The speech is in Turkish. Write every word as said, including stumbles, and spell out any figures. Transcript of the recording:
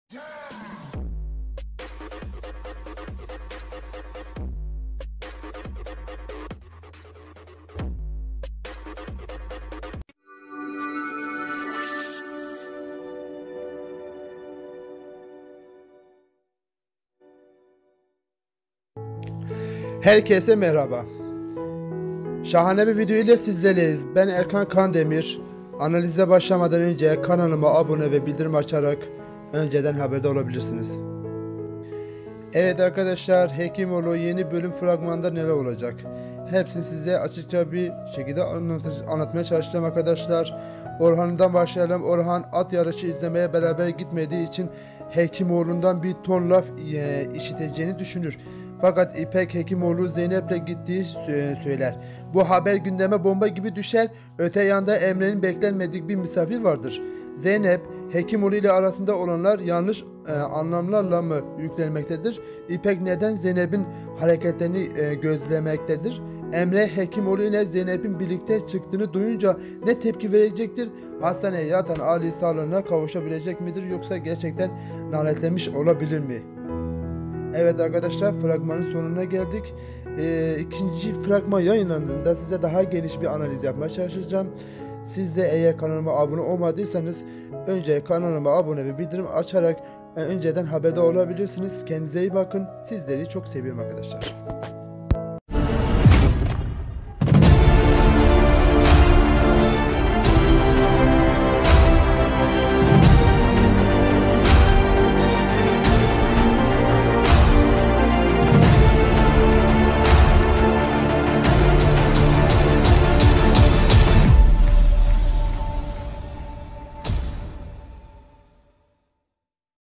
Herkese merhaba. Şahane bir video ile sizlerleyiz. Ben Erkan Kandemir. Analize başlamadan önce kanalıma abone ve bildirim açarak önceden haberdar olabilirsiniz. Evet arkadaşlar, Hekimoğlu yeni bölüm fragmanında neler olacak? Hepsini size açıkça bir şekilde anlatmaya çalışacağım arkadaşlar. Orhan'dan başlayalım. Orhan at yarışı izlemeye beraber gitmediği için Hekimoğlu'ndan bir ton laf e, işiteceğini düşünür. Fakat İpek Hekimoğlu Zeynep'le gittiği söyler. Bu haber gündeme bomba gibi düşer. Öte yanda Emre'nin beklenmedik bir misafir vardır. Zeynep, Hekimoğlu ile arasında olanlar yanlış e, anlamlarla mı yüklenmektedir? İpek neden Zeynep'in hareketlerini e, gözlemektedir? Emre, Hekimoğlu ile Zeynep'in birlikte çıktığını duyunca ne tepki verecektir? Hastaneye yatan Ali sağlığına kavuşabilecek midir, yoksa gerçekten lanetlenmiş olabilir mi? Evet arkadaşlar, fragmanın sonuna geldik. Ee, ikinci fragman yayınlandığında size daha geniş bir analiz yapmaya çalışacağım. Siz de eğer kanalıma abone olmadıysanız önce kanalıma abone ve bildirim açarak önceden haberdar olabilirsiniz. Kendinize iyi bakın. Sizleri çok seviyorum arkadaşlar.